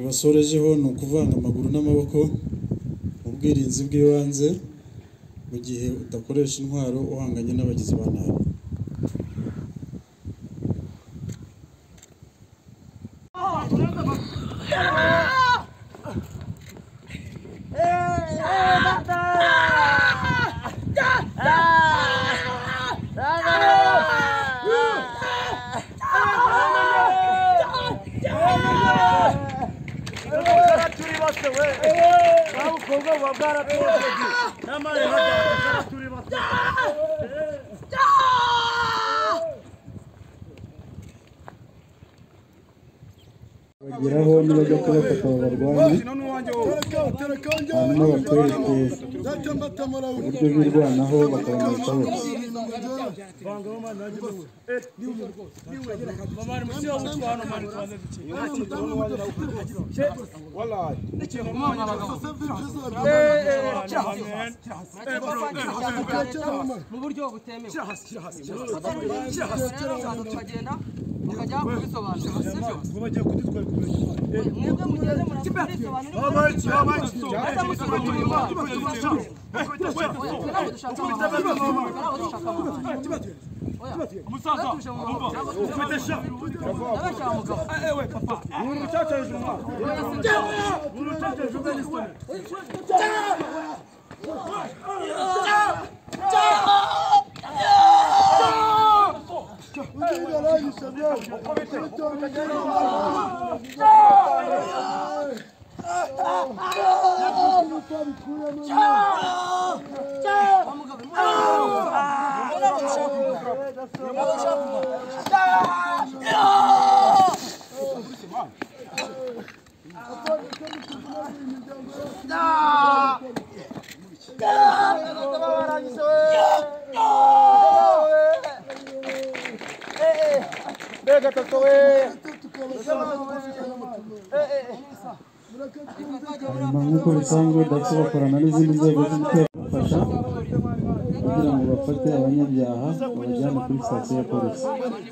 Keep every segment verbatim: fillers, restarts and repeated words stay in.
basorejeho ni ukuvanga amaguru n'amaboko mu bwirinzi bw'ibanze mu gihe udakoresha intwaro uhanganye n'abagizi ba nabi. bageraho nibajya kubafata abarwanyi hanyuma batwereke uburyo birwanaho bakabamurika bose. mu buryo butemewe bakajya kubisobanura sibyo bagiye kuditwara mwebwe mugeze nk'uko bisanzwe ndetse bakorana n'izindi nzego z'umutekano kugira ngo bafate abanyabyaha babajyane kuri sitasiyo ya polisi.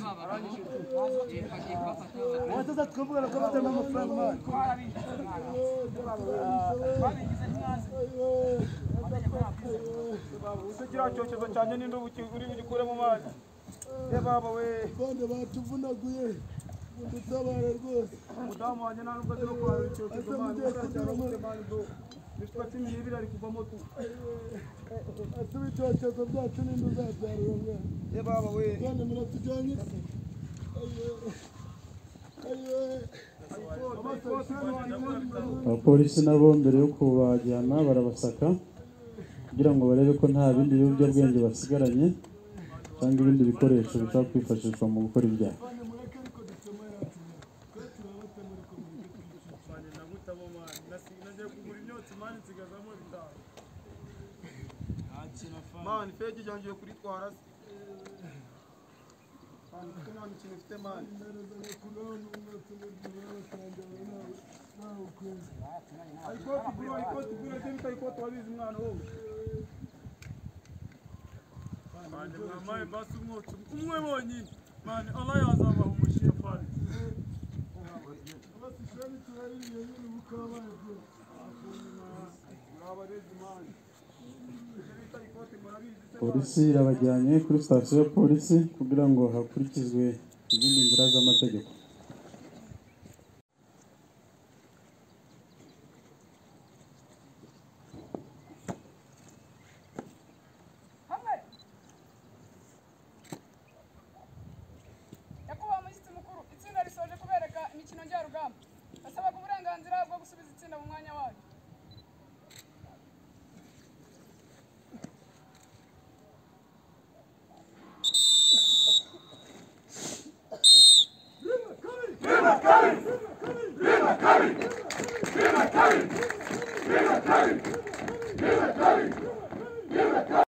kiriya cyokezo cyane n'indu uri bugikure mu mazi baba we bande batuvunaguye udutabare rwose umudamu wanjye nta nubwo azi no kurara icyokezo mazi nitwatsi n'ibiri ari kuvamo tu atuba icyokezo byacu n'indu zabyarira mwana baba we bande muratujyanye abapolisi nabo mbere yo kubajyana barabasaka kugira ngo barebe ko nta bindi biyobyabwenge basigaranye cyangwa ibindi bikoresho bishobora kwifashishwa mu gukora ibyaha. mani fegi jangiye kuritwara nta kintu mfite mani ayikoti bro ayikoti bro ndetse ayikoti wabizi mwana wowe mani mwamaye basi umwotsi umwe bonyine mani Allah yazabaha umushiye fari basi shani turaririye nyine bukabaye bro abarezi mani polisi irabajyanye kuri sitasiyo ya polisi kugira ngo hakurikizwe izindi nzira z'amategeko. Nyakubahwa Mushyitsi Mukuru, itsinda risoje kubereka imikino njyarugamba. Basabaga uburenganzira bwo gusubiza itsinda mu mwanya wayo. Give it, give it, give it, give it, give it, give it, give it, give it, give it, give it, give it, give it, give it,